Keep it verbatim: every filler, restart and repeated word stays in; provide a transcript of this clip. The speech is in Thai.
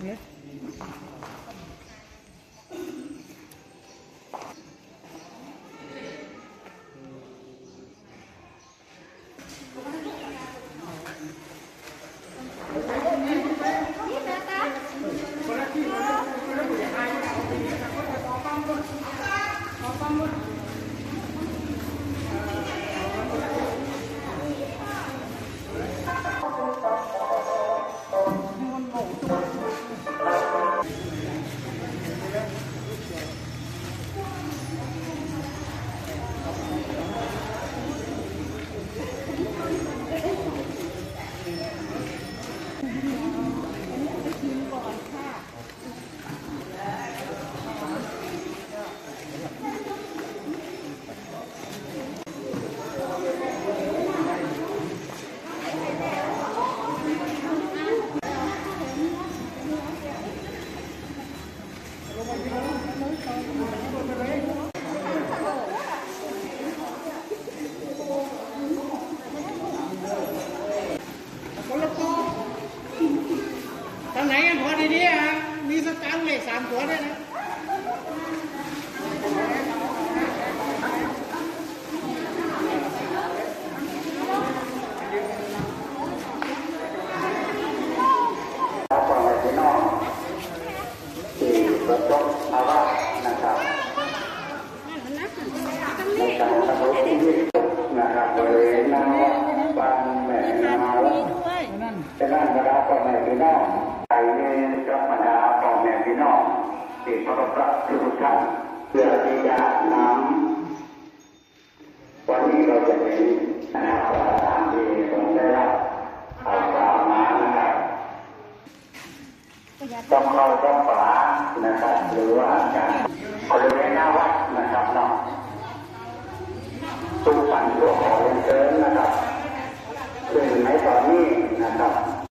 ทางไหนกันพอดีๆฮะมีสตางค์เหล็กสามตัวด้วยนะประสบภาวะนะครับในการดำรงชีวิตนะครับบริเวณนาบ้านแม่นาจะนั่งบรรดาพ่อแม่พี่น้องไปในกับบรรดาพ่อแม่พี่น้องที่เคารพรักทุกท่านเพื่อที่จะนำวันนี้เราจะเป็นนะครับตามที่ผมได้รับเอากล่าวมานะครับต้องเข้าต้องฝานะครับหรือว่าการบริเวณ